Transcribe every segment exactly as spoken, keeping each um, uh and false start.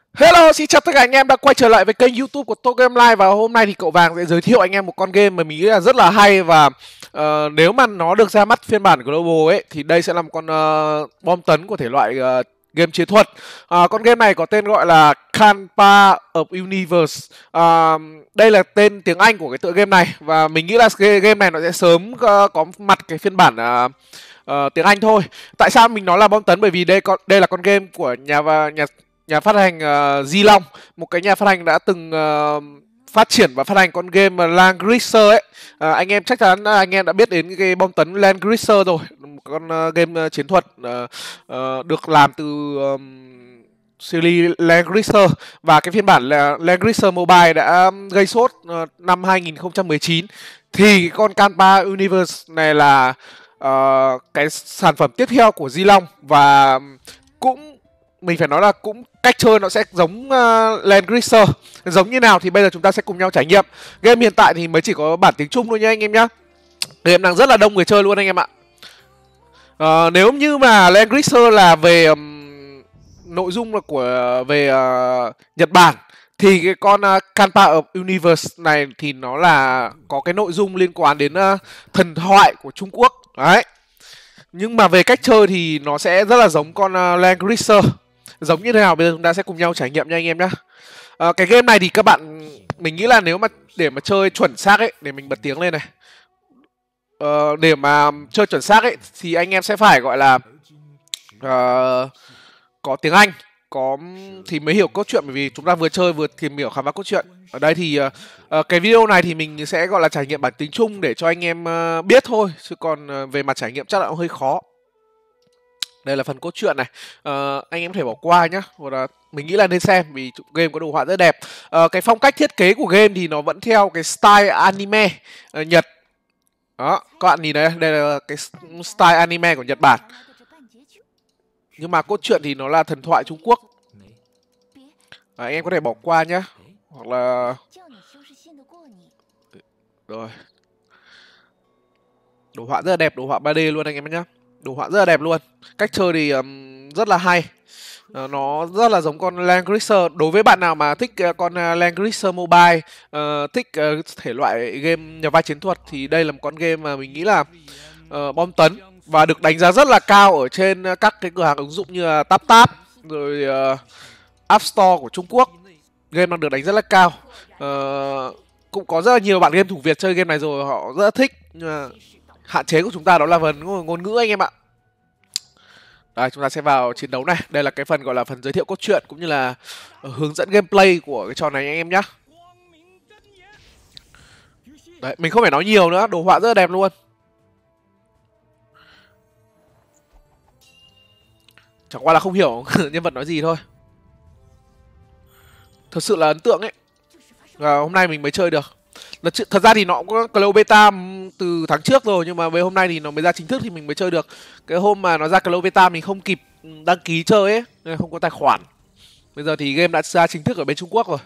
Hello, xin chào tất cả anh em đã quay trở lại với kênh YouTube của Tô Game Live. Và hôm nay thì cậu Vàng sẽ giới thiệu anh em một con game mà mình nghĩ là rất là hay. Và ờ, nếu mà nó được ra mắt phiên bản Global ấy thì đây sẽ là một con ờ, bom tấn của thể loại ờ, game chiến thuật. Ờ, con game này có tên gọi là Kanpa of Universe. Ờ, đây là tên tiếng Anh của cái tựa game này. Và mình nghĩ là cái game này nó sẽ sớm ờ, có mặt cái phiên bản ờ, ờ, tiếng Anh thôi. Tại sao mình nói là bom tấn? Bởi vì đây con đây là con game của nhà và nhà nhà phát hành uh, Di Long, một cái nhà phát hành đã từng uh, phát triển và phát hành con game uh, Land Greaser ấy. Uh, anh em chắc chắn uh, anh em đã biết đến cái bom tấn Land Greaser rồi, một con uh, game uh, chiến thuật uh, uh, được làm từ um, series Land Greaser. Và cái phiên bản là Land Greaser Mobile đã gây sốt uh, năm hai nghìn không trăm mười chín. Thì con Kanpa Universe này là uh, cái sản phẩm tiếp theo của Di Long. Và cũng mình phải nói là cũng cách chơi nó sẽ giống uh, Land Greaser. Giống như nào thì bây giờ chúng ta sẽ cùng nhau trải nghiệm. Game hiện tại thì mới chỉ có bản tiếng Trung thôi nha anh em nhá. Game đang rất là đông người chơi luôn anh em ạ. uh, Nếu như mà Land Greaser là về um, nội dung là của về uh, Nhật Bản, thì cái con uh, Kanpa of Universe này thì nó là có cái nội dung liên quan đến uh, thần thoại của Trung Quốc. Đấy. Nhưng mà về cách chơi thì nó sẽ rất là giống con uh, Land Greaser. Giống như thế nào bây giờ chúng ta sẽ cùng nhau trải nghiệm nha anh em nhé. À, cái game này thì các bạn, mình nghĩ là nếu mà để mà chơi chuẩn xác ấy, để mình bật tiếng lên này. Ờ, để mà chơi chuẩn xác ấy thì anh em sẽ phải gọi là uh, có tiếng Anh, có thì mới hiểu cốt truyện, bởi vì chúng ta vừa chơi vừa tìm hiểu khám phá cốt truyện. Ở đây thì uh, uh, cái video này thì mình sẽ gọi là trải nghiệm bản tiếng Trung để cho anh em uh, biết thôi, chứ còn uh, về mặt trải nghiệm chắc là cũng hơi khó. Đây là phần cốt truyện này. Ờ, anh em có thể bỏ qua nhá, hoặc là mình nghĩ là nên xem vì game có đồ họa rất đẹp. Ờ, cái phong cách thiết kế của game thì nó vẫn theo cái style anime uh, Nhật. Đó, các bạn nhìn đây, đây là cái style anime của Nhật Bản. Nhưng mà cốt truyện thì nó là thần thoại Trung Quốc. À, anh em có thể bỏ qua nhá, hoặc là rồi. Đồ họa rất là đẹp, đồ họa ba D luôn anh em nhé. Đồ họa rất là đẹp luôn. Cách chơi thì um, rất là hay. Uh, nó rất là giống con Land Greaser. Đối với bạn nào mà thích uh, con uh, Land Greaser Mobile, uh, thích uh, thể loại game nhà vai chiến thuật, thì đây là một con game mà mình nghĩ là uh, bom tấn và được đánh giá rất là cao ở trên uh, các cái cửa hàng ứng dụng như là TapTap rồi uh, App Store của Trung Quốc. Game đang được đánh rất là cao. Uh, cũng có rất là nhiều bạn game thủ Việt chơi game này rồi, họ rất là thích. Nhưng mà hạn chế của chúng ta đó là phần ngôn ngữ anh em ạ. Đây, chúng ta sẽ vào chiến đấu này. Đây là cái phần gọi là phần giới thiệu cốt truyện cũng như là hướng dẫn gameplay của cái trò này anh em nhé. Đấy, mình không phải nói nhiều nữa, đồ họa rất là đẹp luôn. Chẳng qua là không hiểu nhân vật nói gì thôi. Thật sự là ấn tượng ấy. Và hôm nay mình mới chơi được. Thật ra thì nó cũng có Cloud Beta từ tháng trước rồi, nhưng mà về hôm nay thì nó mới ra chính thức thì mình mới chơi được. Cái hôm mà nó ra Cloud Beta mình không kịp đăng ký chơi ấy, nên không có tài khoản. Bây giờ thì game đã ra chính thức ở bên Trung Quốc rồi.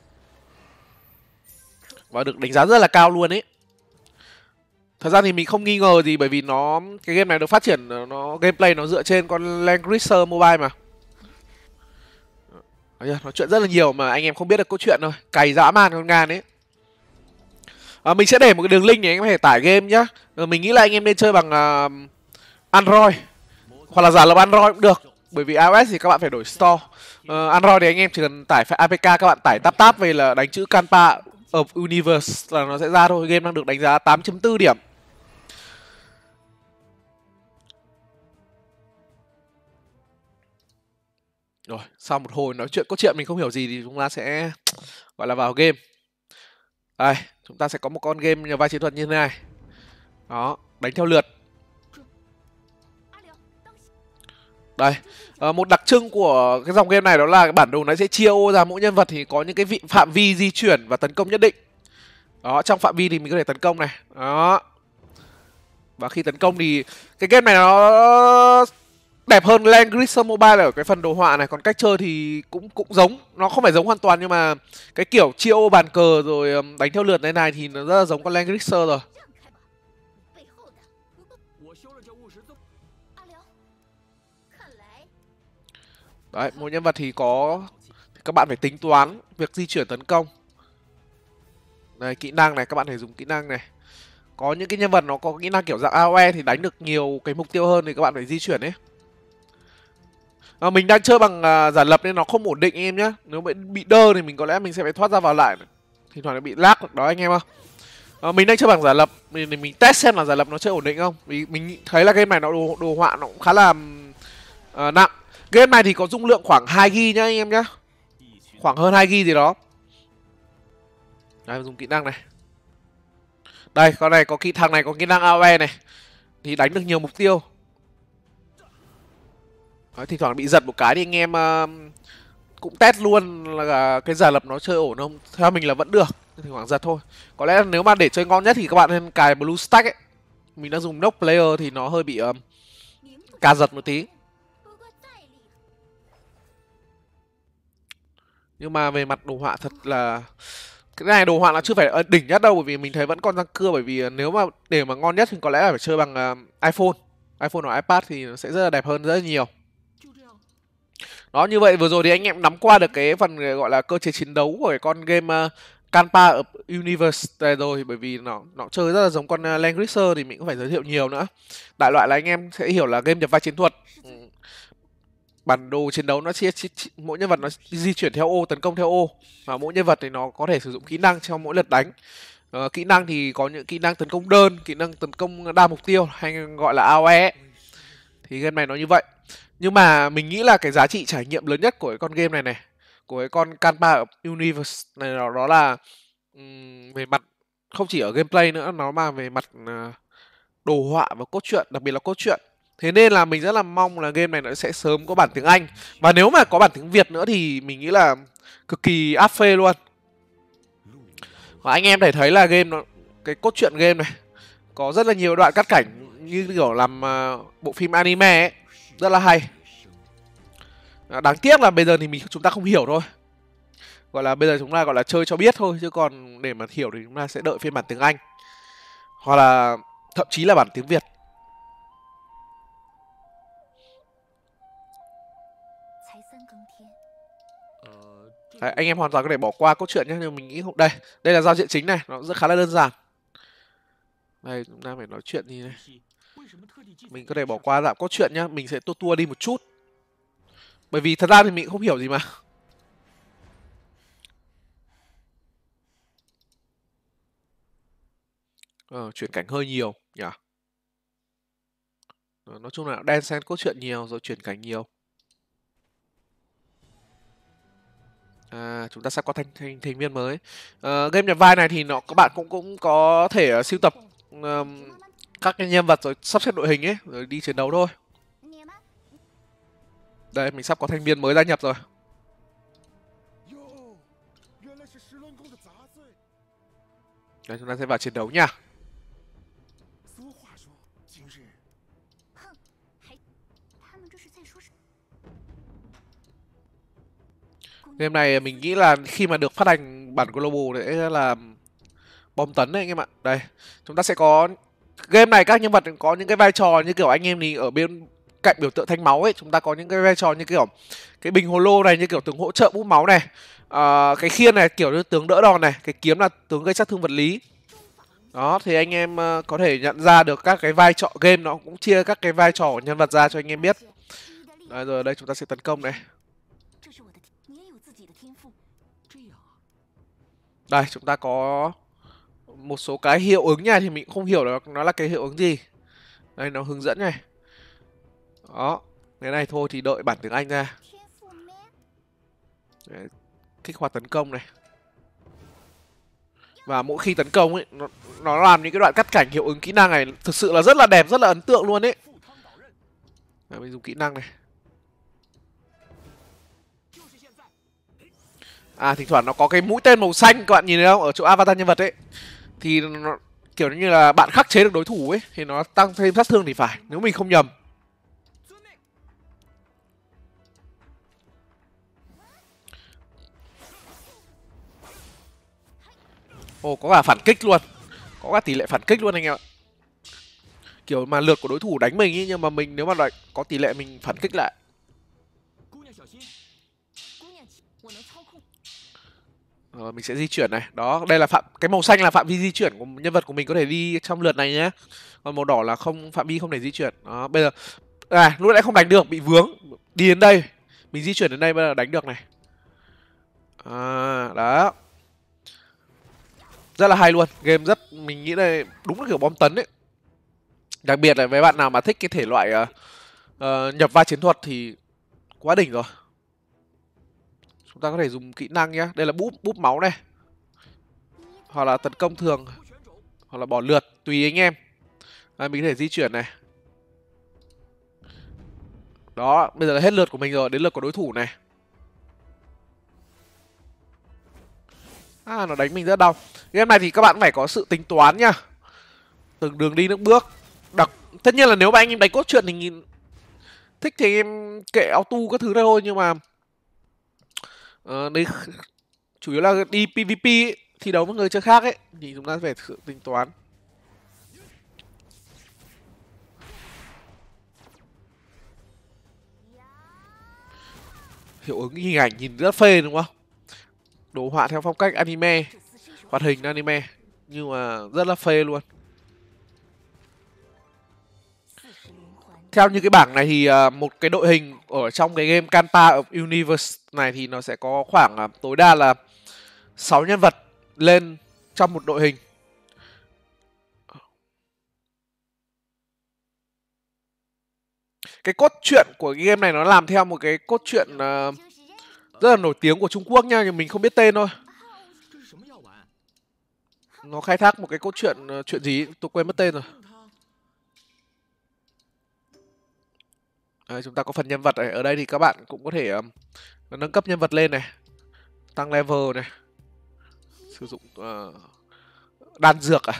Và được đánh giá rất là cao luôn ấy. Thật ra thì mình không nghi ngờ gì, bởi vì nó cái game này được phát triển, nó gameplay nó dựa trên con Land Greaser Mobile mà. Nói chuyện rất là nhiều mà anh em không biết được câu chuyện thôi. Cày dã man con ngàn ấy. À, mình sẽ để một cái đường link để anh em có thể tải game nhá. À, mình nghĩ là anh em nên chơi bằng uh, Android hoặc là giả lập Android cũng được, bởi vì iOS thì các bạn phải đổi store. Uh, Android thì anh em chỉ cần tải a pê ca, các bạn tải tap tap về là đánh chữ Kanpa of Universe là nó sẽ ra thôi. Game đang được đánh giá tám chấm bốn điểm. Rồi, sau một hồi nói chuyện cốt truyện mình không hiểu gì thì chúng ta sẽ gọi là vào game. Đây, chúng ta sẽ có một con game nhà vai chiến thuật như thế này. Đó, đánh theo lượt. Đây, à, một đặc trưng của cái dòng game này đó là bản đồ nó sẽ chia ô ra, mỗi nhân vật thì có những cái vị phạm vi di chuyển và tấn công nhất định. Đó, trong phạm vi thì mình có thể tấn công này. Đó. Và khi tấn công thì cái game này nó đẹp hơn Land Greaser Mobile ở cái phần đồ họa này. Còn cách chơi thì cũng cũng giống, nó không phải giống hoàn toàn, nhưng mà cái kiểu chia ô bàn cờ rồi đánh theo lượt này này thì nó rất là giống con Land Greaser rồi. Đấy, mỗi nhân vật thì có các bạn phải tính toán việc di chuyển tấn công. Đây, kỹ năng này, các bạn phải dùng kỹ năng này. Có những cái nhân vật nó có kỹ năng kiểu dạng a o e thì đánh được nhiều cái mục tiêu hơn thì các bạn phải di chuyển ấy. À, mình đang chơi bằng uh, giả lập nên nó không ổn định em nhá. Nếu bị, bị đơ thì mình có lẽ mình sẽ phải thoát ra vào lại. Thỉnh thoảng nó bị lag đó anh em không? À, mình đang chơi bằng giả lập mình, mình test xem là giả lập nó chơi ổn định không. Vì mình thấy là game này nó đồ, đồ họa nó cũng khá là uh, nặng. Game này thì có dung lượng khoảng hai gi-ga-bai nhá anh em nhá. Khoảng hơn hai gi-ga-bai gì đó. Đây, dùng kỹ năng này. Đây, con này có kỹ thằng này có kỹ năng a o e này. Thì đánh được nhiều mục tiêu. Đấy, thỉnh thoảng bị giật một cái thì anh em uh, cũng test luôn là cái giả lập nó chơi ổn không. Theo mình là vẫn được, thỉnh thoảng giật thôi. Có lẽ nếu mà để chơi ngon nhất thì các bạn nên cài Blue Stack ấy. Mình đã dùng Nock Player thì nó hơi bị uh, ca giật một tí. Nhưng mà về mặt đồ họa thật là cái này đồ họa là chưa phải đỉnh nhất đâu, bởi vì mình thấy vẫn còn răng cưa. Bởi vì nếu mà để mà ngon nhất thì có lẽ là phải chơi bằng uh, iPhone iPhone hoặc iPad thì nó sẽ rất là đẹp hơn rất là nhiều. Đó, như vậy vừa rồi thì anh em nắm qua được cái phần gọi là cơ chế chiến đấu của cái con game uh, Kanpa ở Universe này rồi. Bởi vì nó nó chơi rất là giống con uh, Langrisser thì mình cũng phải giới thiệu nhiều nữa. Đại loại là anh em sẽ hiểu là game nhập vai chiến thuật. Ừ. Bản đồ chiến đấu nó chia, chia, chia mỗi nhân vật nó di chuyển theo ô, tấn công theo ô, và mỗi nhân vật thì nó có thể sử dụng kỹ năng trong mỗi lượt đánh. Uh, kỹ năng thì có những kỹ năng tấn công đơn, kỹ năng tấn công đa mục tiêu hay gọi là a o e. Thì game này nó như vậy. Nhưng mà mình nghĩ là cái giá trị trải nghiệm lớn nhất của cái con game này này, của cái con Kanpa Universe này đó, đó là um, về mặt không chỉ ở gameplay nữa, nó mà về mặt uh, đồ họa và cốt truyện, đặc biệt là cốt truyện. Thế nên là mình rất là mong là game này nó sẽ sớm có bản tiếng Anh. Và nếu mà có bản tiếng Việt nữa thì mình nghĩ là cực kỳ áp phê luôn. Và anh em thể thấy là game nó, cái cốt truyện game này có rất là nhiều đoạn cắt cảnh như kiểu làm uh, bộ phim anime ấy, rất là hay. À, đáng tiếc là bây giờ thì mình chúng ta không hiểu thôi. Gọi là bây giờ chúng ta gọi là chơi cho biết thôi, chứ còn để mà hiểu thì chúng ta sẽ đợi phiên bản tiếng Anh hoặc là thậm chí là bản tiếng Việt. Đấy, anh em hoàn toàn có thể bỏ qua cốt truyện nhé, nhưng mình nghĩ không. Đây, đây là giao diện chính này, nó rất khá là đơn giản. Đây, chúng ta phải nói chuyện gì này. Mình có thể bỏ qua dạng cốt truyện nhá, mình sẽ tua tua đi một chút. Bởi vì thật ra thì mình cũng không hiểu gì mà. Ờ, chuyển cảnh hơi nhiều nhỉ. Nói chung là đen xen cốt truyện nhiều rồi chuyển cảnh nhiều. À, chúng ta sắp có thành thành, thành viên mới. À, game nhập vai này thì nó các bạn cũng cũng có thể uh, sưu tập um, các cái nhân vật rồi sắp xếp đội hình ấy rồi đi chiến đấu thôi. Đây, mình sắp có thành viên mới gia nhập rồi. Đây, chúng ta sẽ vào chiến đấu nha. Game này mình nghĩ là khi mà được phát hành bản global sẽ là bom tấn đấy anh em ạ. Đây, chúng ta sẽ có game này các nhân vật có những cái vai trò như kiểu anh em thì ở bên cạnh biểu tượng thanh máu ấy, chúng ta có những cái vai trò như kiểu cái bình hồ lô này như kiểu tướng hỗ trợ bút máu này, à, cái khiên này kiểu như tướng đỡ đòn này, cái kiếm là tướng gây sát thương vật lý. Đó thì anh em uh, có thể nhận ra được các cái vai trò. Game nó cũng chia các cái vai trò của nhân vật ra cho anh em biết. Đấy, rồi đây chúng ta sẽ tấn công này. Đây chúng ta có một số cái hiệu ứng nha, thì mình cũng không hiểu được nó là cái hiệu ứng gì. Đây nó hướng dẫn này. Đó, cái này thôi thì đợi bản tiếng Anh ra. Đấy, kích hoạt tấn công này. Và mỗi khi tấn công ấy nó, nó làm những cái đoạn cắt cảnh hiệu ứng kỹ năng này thực sự là rất là đẹp, rất là ấn tượng luôn ấy. Đấy, mình dùng kỹ năng này. À, thỉnh thoảng nó có cái mũi tên màu xanh các bạn nhìn thấy không, ở chỗ avatar nhân vật ấy, thì nó kiểu như là bạn khắc chế được đối thủ ấy thì nó tăng thêm sát thương thì phải, nếu mình không nhầm. Ồ, có cả phản kích luôn, có cả tỷ lệ phản kích luôn anh em ạ. Kiểu mà lượt của đối thủ đánh mình ý, nhưng mà mình nếu mà lại có tỷ lệ mình phản kích lại. Rồi mình sẽ di chuyển này. Đó, đây là phạm cái màu xanh là phạm vi di chuyển của nhân vật của mình có thể đi trong lượt này nhé. Còn màu đỏ là không, phạm vi không thể di chuyển. Đó, bây giờ à, lúc nãy không đánh được, bị vướng. Đi đến đây, mình di chuyển đến đây bây giờ đánh được này. À, đó. Rất là hay luôn. Game rất, mình nghĩ là đúng là kiểu bom tấn ấy. Đặc biệt là với bạn nào mà thích cái thể loại uh, uh, nhập vai chiến thuật thì quá đỉnh rồi. Chúng ta có thể dùng kỹ năng nhá. Đây là búp búp máu này, hoặc là tấn công thường, hoặc là bỏ lượt, tùy anh em. À, mình có thể di chuyển này. Đó, bây giờ là hết lượt của mình rồi, đến lượt của đối thủ này. À, nó đánh mình rất đau. Game này thì các bạn phải có sự tính toán nhá, từng đường đi nước bước. Đặc tất nhiên là nếu mà anh em đánh cốt truyện thì nhìn thích thì em kệ auto các thứ thôi, nhưng mà uh, đây chủ yếu là đi pê vê pê ấy, thi đấu với người chơi khác ấy, thì chúng ta phải sự tính toán. Hiệu ứng hình ảnh nhìn rất phê đúng không? Đồ họa theo phong cách anime, hoạt hình anime, nhưng mà rất là phê luôn. Theo như cái bảng này thì uh, một cái đội hình ở trong cái game Kanpa of Universe này thì nó sẽ có khoảng uh, tối đa là sáu nhân vật lên trong một đội hình. Cái cốt truyện của cái game này nó làm theo một cái cốt truyện uh, rất là nổi tiếng của Trung Quốc nha, nhưng mình không biết tên thôi. Nó khai thác một cái cốt truyện uh, chuyện gì tôi quên mất tên rồi. Đấy, chúng ta có phần nhân vật này. Ở đây thì các bạn cũng có thể um, nâng cấp nhân vật lên này, tăng level này, sử dụng uh, đan dược à.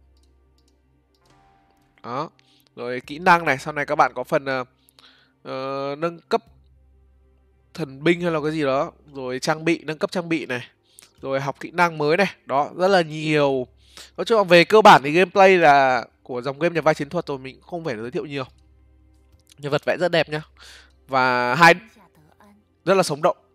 Đó. Rồi kỹ năng này, sau này các bạn có phần uh, uh, nâng cấp thần binh hay là cái gì đó, rồi trang bị, nâng cấp trang bị này, rồi học kỹ năng mới này. Đó, rất là nhiều. Nói chung là về cơ bản thì gameplay là của dòng game nhập vai chiến thuật rồi, mình không phải giới thiệu nhiều. Nhân vật vẽ rất đẹp nhá, và hai rất là sống động.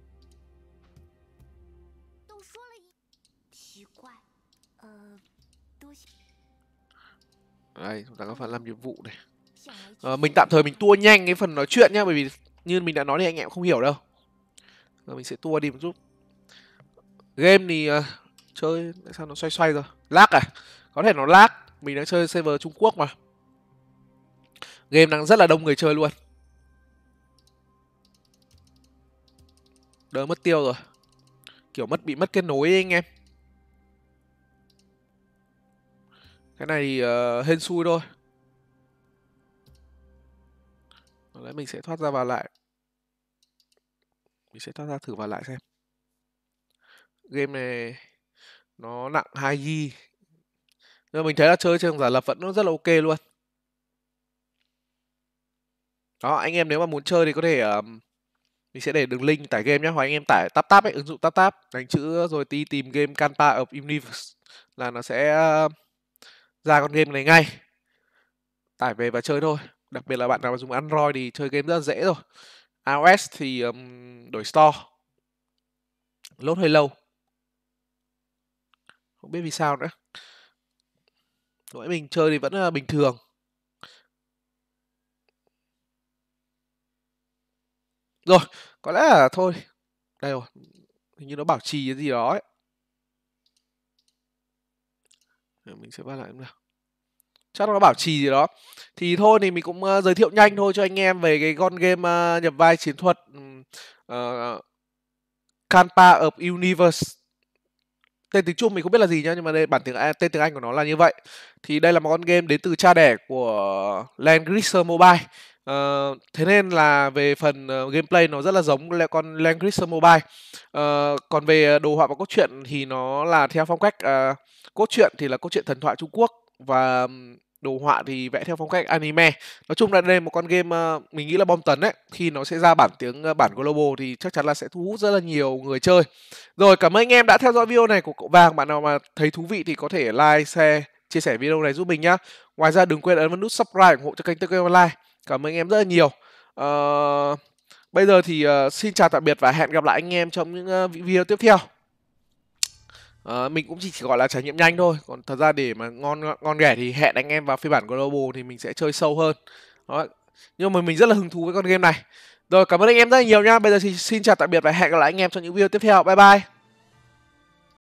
Đây, chúng ta có phần làm nhiệm vụ này. À, mình tạm thời mình tua nhanh cái phần nói chuyện nhá, bởi vì như mình đã nói thì anh em không hiểu đâu. Rồi mình sẽ tua đi một chút. Game thì uh, chơi tại sao nó xoay xoay rồi? Lag à? Có thể nó lag. Mình đang chơi server Trung Quốc mà. Game đang rất là đông người chơi luôn. Đỡ mất tiêu rồi. Kiểu mất bị mất kết nối ấy anh em. Cái này thì uh, hên xui thôi. Đấy, mình sẽ thoát ra vào lại. Mình sẽ thoát ra thử vào lại xem. Game này nó nặng hai gi ga bai. Nhưng mà mình thấy là chơi trên giả lập vẫn nó rất là ok luôn. Đó, anh em nếu mà muốn chơi thì có thể uh, mình sẽ để đường link tải game nhé, hoặc anh em tải tap tap ấy, ứng dụng tap tap, đánh chữ rồi tí tìm game Kanpa of Universe là nó sẽ uh, ra con game này ngay. Tải về và chơi thôi. Đặc biệt là bạn nào mà dùng Android thì chơi game rất là dễ rồi. iOS thì um, đổi store. Load hơi lâu. Không biết vì sao nữa. Mỗi mình chơi thì vẫn là bình thường. Rồi, có lẽ là thôi. Đây rồi. Hình như nó bảo trì cái gì đó ấy. Mình sẽ bắt lại nào. Chắc nó bảo trì gì đó. Thì thôi thì mình cũng uh, giới thiệu nhanh thôi cho anh em về cái con game uh, nhập vai chiến thuật uh, Kanpa of Universe. Tên tiếng Trung mình không biết là gì nhá, nhưng mà đây bản tiếng tên tiếng Anh của nó là như vậy. Thì đây là một con game đến từ cha đẻ của Langrisser Mobile. Uh, thế nên là về phần uh, gameplay nó rất là giống con Langrisser Mobile. Uh, còn về đồ họa và cốt truyện thì nó là theo phong cách uh, cốt truyện thì là cốt truyện thần thoại Trung Quốc, và đồ họa thì vẽ theo phong cách anime. Nói chung là đây là một con game uh, mình nghĩ là bom tấn đấy. Khi nó sẽ ra bản tiếng uh, bản global thì chắc chắn là sẽ thu hút rất là nhiều người chơi. Rồi, cảm ơn anh em đã theo dõi video này của cậu Vàng. Bạn nào mà thấy thú vị thì có thể like, share, chia sẻ video này giúp mình nhá. Ngoài ra đừng quên ấn vào nút subscribe ủng hộ cho kênh Tech Game Online. Cảm ơn anh em rất là nhiều. Uh, Bây giờ thì uh, xin chào tạm biệt và hẹn gặp lại anh em trong những uh, video tiếp theo. Uh, mình cũng chỉ, chỉ gọi là trải nghiệm nhanh thôi. Còn thật ra để mà ngon ngon ghẻ thì hẹn anh em vào phiên bản Global thì mình sẽ chơi sâu hơn. Đó. Nhưng mà mình rất là hứng thú với con game này. Rồi, cảm ơn anh em rất là nhiều nha. Bây giờ thì xin chào tạm biệt và hẹn gặp lại anh em trong những video tiếp theo. Bye bye.